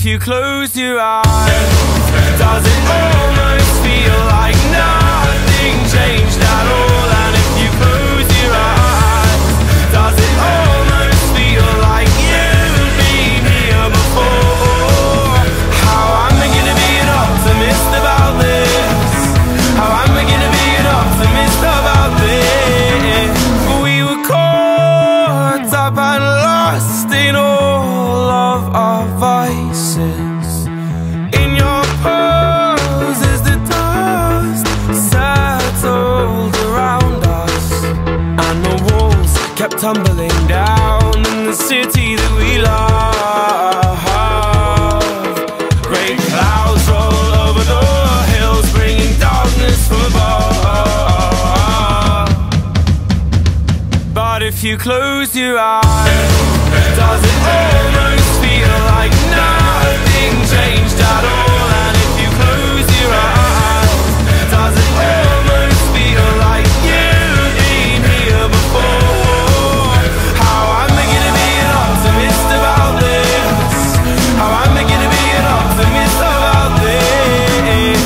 you close your eyes, does it almost feel like nothing changed at all? And if you close your eyes, does it almost feel like you've been here before? How am I gonna be an optimist about this? How am I gonna be an optimist about this? We were caught up and lost in all of our vices. In your pose as the dust settled around us, and the walls kept tumbling down in the city that we love. Great clouds roll over the hills, bringing darkness from above. But if you close your eyes, does it almost feel like nothing changed at all? And if you close your eyes, does it almost feel like you've been here before? How am I gonna be an optimist about this? How am I gonna be an optimist about this?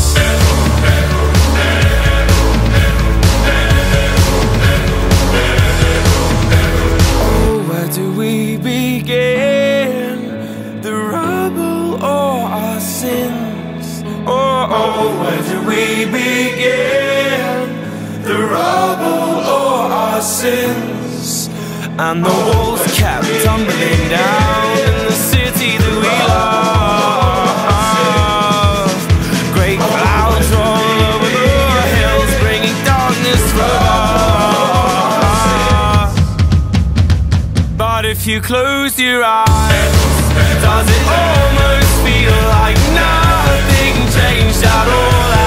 Oh, where do we begin? The rubble or our sins? Oh, where do we begin? The rubble or our sins? And the walls kept tumbling down in the city that we love. Great clouds roll over the hills, bringing darkness from above. But if you close your eyes, does it almost feel like nothing changed at all?